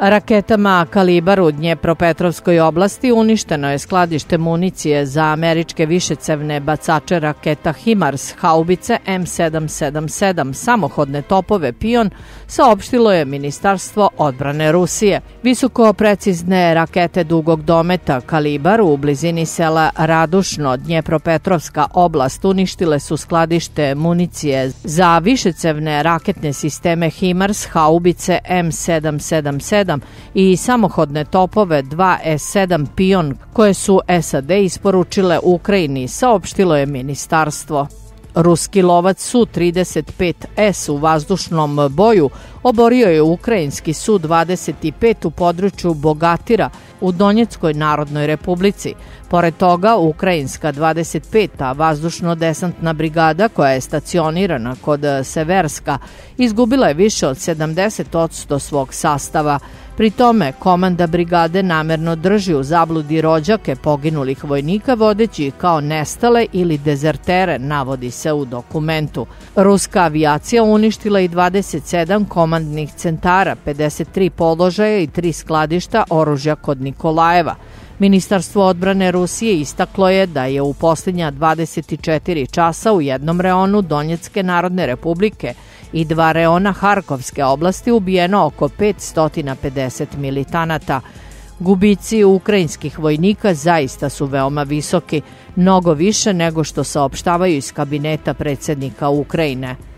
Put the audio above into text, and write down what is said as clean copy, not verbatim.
Raketama Kalibar u Dnjepropetrovskoj oblasti uništeno je skladište municije za američke višecevne bacače raketa HIMARS, haubice M777, samohodne topove Pion, saopštilo je Ministarstvo odbrane Rusije. Visoko precizne rakete dugog dometa Kalibar u blizini sela Radušno, Dnjepropetrovska oblast, uništile su skladište municije za višecevne raketne sisteme HIMARS, haubice M777 i samohodne topove 2S7 Pion koje su SAD isporučile Ukrajini, saopštilo je ministarstvo. Ruski lovac Su-35S u vazdušnom boju oborio je ukrajinski Su-25 u području Bogatira u Donjeckoj Narodnoj Republici. Pored toga, ukrajinska 25. vazdušno-desantna brigada koja je stacionirana kod Severska izgubila je više od 70% svog sastava. Pri tome, komanda brigade namerno drži u zabludi rođake poginulih vojnika vodeći ih kao nestale ili dezertere, navodi se u dokumentu. Ruska avijacija uništila i 27 komandnih centara, 53 položaja i 3 skladišta oružja kod Nikolajeva. Ministarstvo odbrane Rusije istaklo je da je u posljednja 24 časa u jednom reonu Donjecke Narodne Republike i 2 reona Harkovske oblasti ubijeno oko 550 militanata. Gubici ukrajinskih vojnika zaista su veoma visoki, mnogo više nego što saopštavaju iz kabineta predsjednika Ukrajine.